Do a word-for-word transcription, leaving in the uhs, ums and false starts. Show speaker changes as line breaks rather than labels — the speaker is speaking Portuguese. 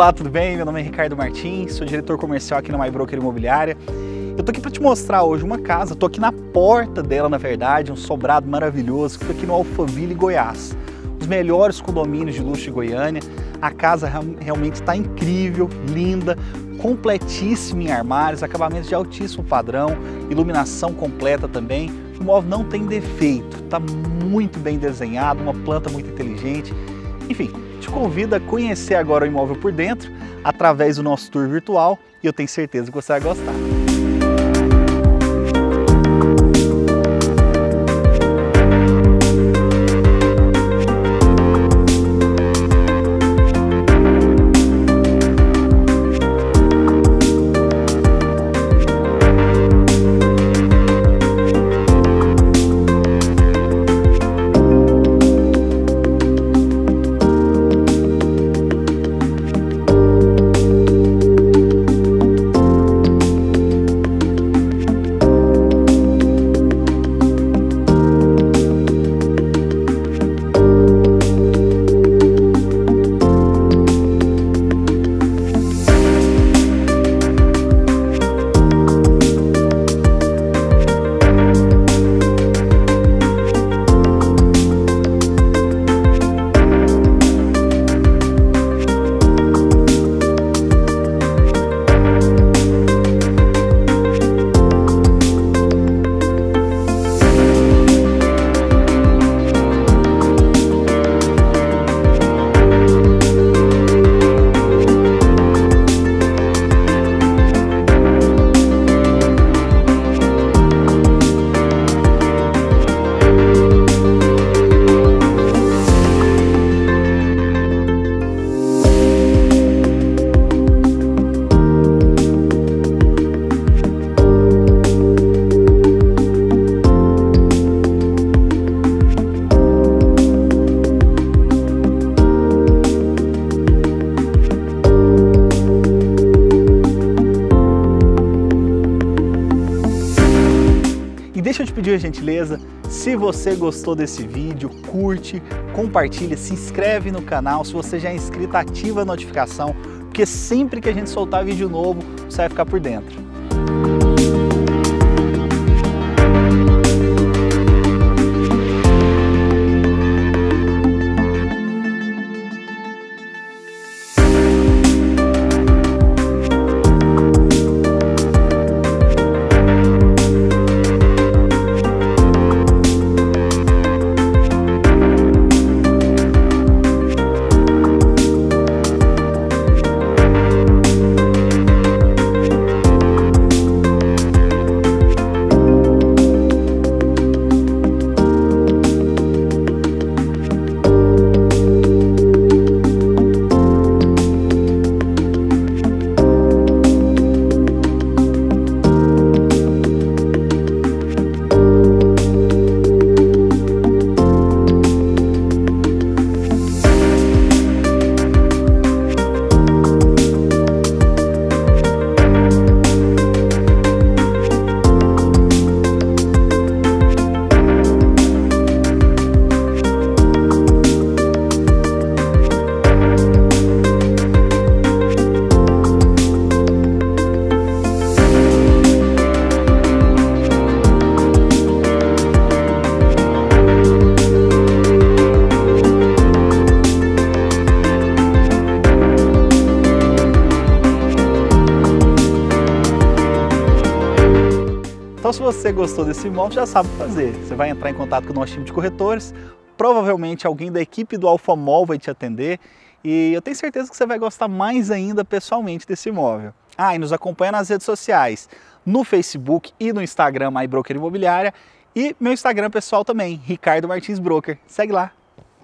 Olá, tudo bem? Meu nome é Ricardo Martins, sou diretor comercial aqui na MyBroker Imobiliária. Eu tô aqui para te mostrar hoje uma casa, tô aqui na porta dela, na verdade, um sobrado maravilhoso, que fica aqui no Alphaville, Goiás. Os melhores condomínios de luxo de Goiânia. A casa realmente está incrível, linda, completíssima em armários, acabamentos de altíssimo padrão, iluminação completa também. O imóvel não tem defeito, está muito bem desenhado, uma planta muito inteligente. Enfim, te convido a conhecer agora o imóvel por dentro, através do nosso tour virtual, e eu tenho certeza que você vai gostar. Deixa eu te pedir a gentileza, se você gostou desse vídeo, curte, compartilha, se inscreve no canal. Se você já é inscrito, ativa a notificação, porque sempre que a gente soltar vídeo novo, você vai ficar por dentro. Então, se você gostou desse imóvel, já sabe o que fazer. Você vai entrar em contato com o nosso time de corretores, provavelmente alguém da equipe do Alfamol vai te atender e eu tenho certeza que você vai gostar mais ainda pessoalmente desse imóvel. Ah, e nos acompanha nas redes sociais, no Facebook e no Instagram MyBroker Imobiliária e meu Instagram pessoal também, Ricardo Martins Broker. Segue lá!